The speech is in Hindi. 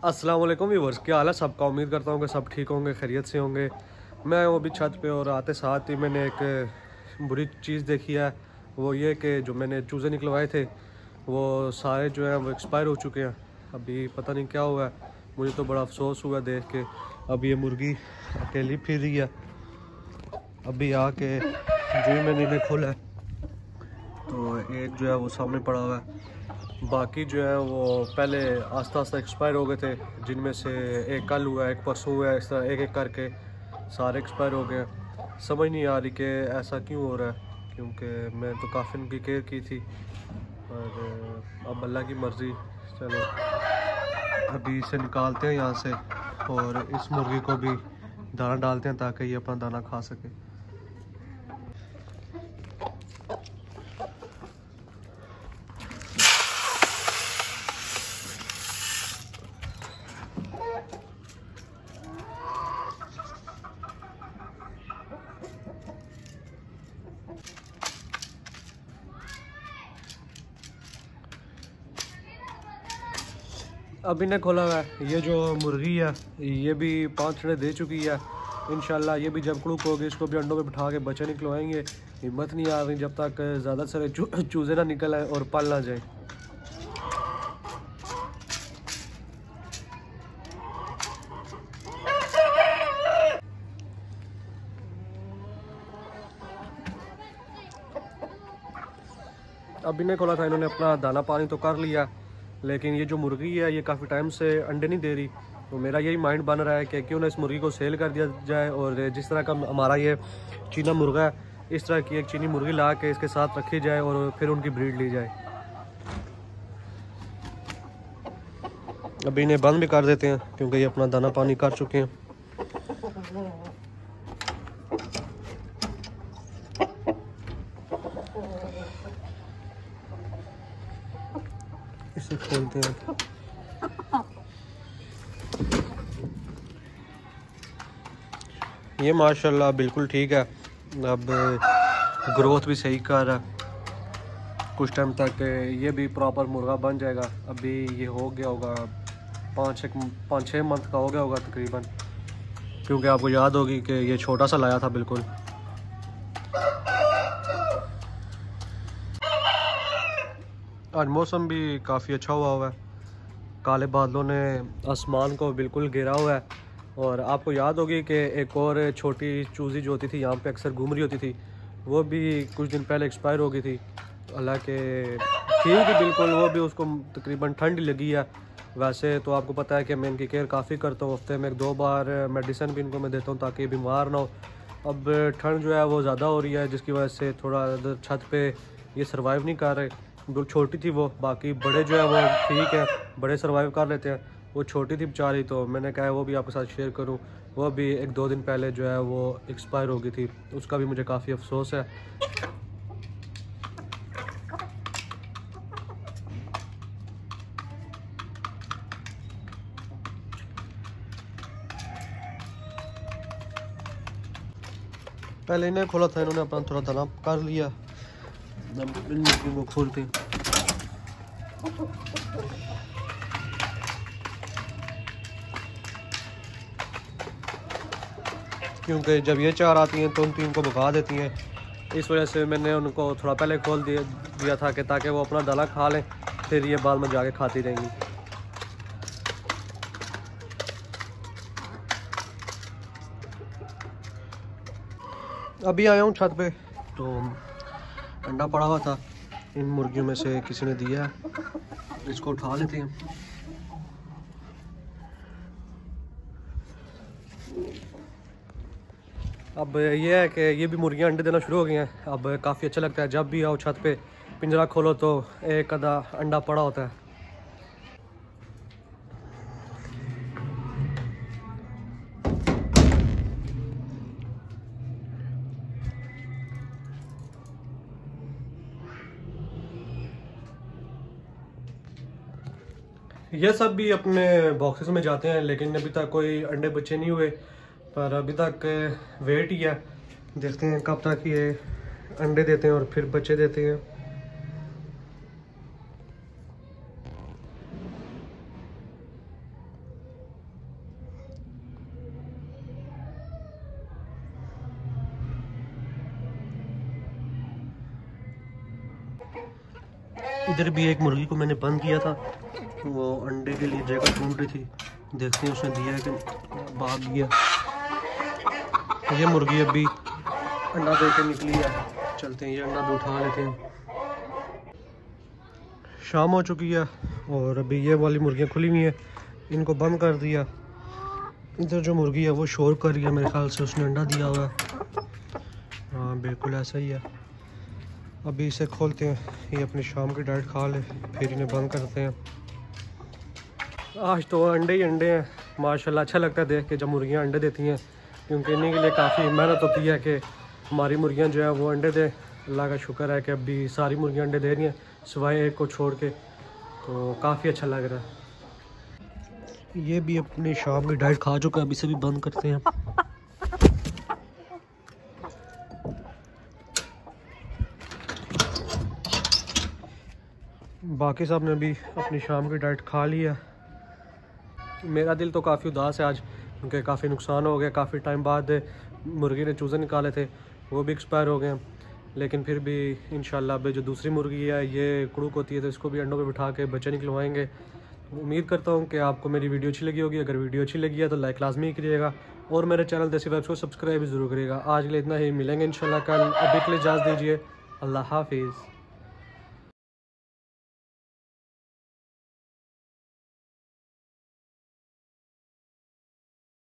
अस्सलाम वालेकुम व्यूअर्स, क्या हाल है सबका। उम्मीद करता हूँ कि सब ठीक होंगे, खैरियत से होंगे। मैं हूँ अभी छत पे और आते साथ ही मैंने एक बुरी चीज़ देखी है। वो ये कि जो मैंने चूज़े निकलवाए थे वो सारे जो हैं वो एक्सपायर हो चुके हैं। अभी पता नहीं क्या हुआ है, मुझे तो बड़ा अफसोस हुआ देख के। अब ये मुर्गी अकेली फिर रही है। अभी आके जो ही मैंने इन्हें खोला है तो एक जो है वो सामने पड़ा हुआ है, बाकी जो है वो पहले आस्ता आस्ता एक्सपायर हो गए थे, जिनमें से एक कल हुआ, एक परसों हुआ, इस तरह एक एक करके सारे एक्सपायर हो गए। समझ नहीं आ रही कि ऐसा क्यों हो रहा है, क्योंकि मैं तो काफ़ी उनकी केयर की थी। और अब अल्लाह की मर्ज़ी। चलो अभी इसे निकालते हैं यहाँ से और इस मुर्गी को भी दाना डालते हैं ताकि ये अपना दाना खा सके। अभी ने खोला हुआ है। ये जो मुर्गी है ये भी 5 अंडे दे चुकी है। इंशाल्लाह ये भी जब कुड़ुक होगी इसको भी अंडों में बिठा के बच्चे निकलवाएंगे। हिम्मत नहीं आ रही जब तक ज़्यादा सारे चूज़े ना निकल आए और पल ना जाए। अभी ने खोला था, इन्होंने अपना दाना पानी तो कर लिया, लेकिन ये जो मुर्गी है ये काफ़ी टाइम से अंडे नहीं दे रही। तो मेरा यही माइंड बन रहा है कि क्यों ना इस मुर्गी को सेल कर दिया जाए और जिस तरह का हमारा ये चीना मुर्गा है इस तरह की एक चीनी मुर्गी ला के इसके साथ रखी जाए और फिर उनकी ब्रीड ली जाए। अभी इन्हें बंद भी कर देते हैं क्योंकि ये अपना दाना पानी कर चुके हैं। इसे खोलते हैं। ये माशाल्लाह बिल्कुल ठीक है, अब ग्रोथ भी सही कर रहा है। कुछ टाइम तक ये भी प्रॉपर मुर्गा बन जाएगा। अभी ये हो गया होगा 5-6 मंथ का हो गया होगा तकरीबन, क्योंकि आपको याद होगी कि ये छोटा सा लाया था बिल्कुल। आज मौसम भी काफ़ी अच्छा हुआ है, काले बादलों ने आसमान को बिल्कुल घेरा हुआ है। और आपको याद होगी कि एक और छोटी चूज़ी जो होती थी यहाँ पे अक्सर घूम रही होती थी, वो भी कुछ दिन पहले एक्सपायर हो गई थी। हालांकि ठीक है बिल्कुल, वो भी उसको तकरीबन ठंड लगी है। वैसे तो आपको पता है कि मैं इनकी केयर काफ़ी करता हूँ, हफ्ते में 2 बार मेडिसिन भी इनको मैं देता हूँ ताकि बीमार ना हो। अब ठंड जो है वो ज़्यादा हो रही है जिसकी वजह से थोड़ा छत पे ये सर्वाइव नहीं कर रहे। बिल्कुल छोटी थी वो, बाकी बड़े जो है वो ठीक है, बड़े सर्वाइव कर लेते हैं। वो छोटी थी बेचारी, तो मैंने कहा वो भी आपके साथ शेयर करूं। वो भी 1-2 दिन पहले जो है वो एक्सपायर हो गई थी, उसका भी मुझे काफ़ी अफसोस है। पहले इन्हें खोला था, इन्होंने अपना थोड़ा दाना कर लिया। अब इनको खोलते हैं। क्योंकि जब ये 4 आती हैं तो उन 3 को भगा देती हैं, इस वजह से मैंने उनको थोड़ा पहले खोल दिया था कि ताकि वो अपना दाना खा लें, फिर ये बाद में जाके खाती रहेंगी। अभी आया हूँ छत पे तो अंडा पड़ा हुआ था, इन मुर्गियों में से किसी ने दिया, इसको उठा लेते हैं। अब ये है कि ये भी मुर्गियाँ अंडे देना शुरू हो गई हैं। अब काफ़ी अच्छा लगता है जब भी आओ छत पे, पिंजरा खोलो तो एक आधा अंडा पड़ा होता है। ये सब भी अपने बॉक्सेस में जाते हैं, लेकिन अभी तक कोई अंडे बच्चे नहीं हुए। पर अभी तक वेट ही है, देखते हैं कब तक ये अंडे देते हैं और फिर बच्चे देते हैं। इधर भी एक मुर्गी को मैंने बंद किया था, वो अंडे के लिए जगह ढूंढ रही थी। देखते हैं उसने दिया है कि भाग गया। ये मुर्गी अभी अंडा दे के निकली है। चलते हैं, ये अंडा भी उठा लेते हैं। शाम हो चुकी है और अभी ये वाली मुर्गियाँ खुली हुई हैं, इनको बंद कर दिया। इधर जो मुर्गी है वो शोर कर रही है, मेरे ख्याल से उसने अंडा दिया हुआ है। हाँ बिल्कुल ऐसा ही है। अभी इसे खोलते हैं, ये अपनी शाम की डाइट खा ले, फिर इन्हें बंद करते हैं। आज तो अंडे ही अंडे हैं माशाल्लाह। अच्छा लगता है देख के जब मुर्गियाँ अंडे देती हैं, क्योंकि इन्हीं के लिए काफ़ी मेहनत होती है कि हमारी मुर्गियाँ जो है वो अंडे दें। अल्लाह का शुक्र है कि अभी सारी मुर्गियाँ अंडे दे रही हैं सिवाय एक को छोड़ के, तो काफ़ी अच्छा लग रहा है। ये भी अपनी शाम की डाइट खा चुका है, अभी से भी बंद करते हैं। बाकी सब ने भी अपनी शाम की डाइट खा ली है। मेरा दिल तो काफ़ी उदास है आज, क्योंकि काफ़ी नुकसान हो गया। काफ़ी टाइम बाद मुर्गी ने चूज़े निकाले थे, वो भी एक्सपायर हो गए हैं। लेकिन फिर भी इंशाल्लाह अब जो दूसरी मुर्गी है ये कुड़ुक होती है, तो इसको भी अंडों पे बिठा के बच्चे निकलवाएंगे। उम्मीद करता हूँ कि आपको मेरी वीडियो अच्छी लगी होगी। अगर वीडियो अच्छी लगी है तो लाइक लाजमी करिएगा और मेरे चैनल देसी वाइब्स को सब्सक्राइब भी ज़रूर करिएगा। आज के लिए इतना ही, मिलेंगे इंशाल्लाह कल। अभी के लिए इजाज़त दीजिए, अल्लाह हाफिज़।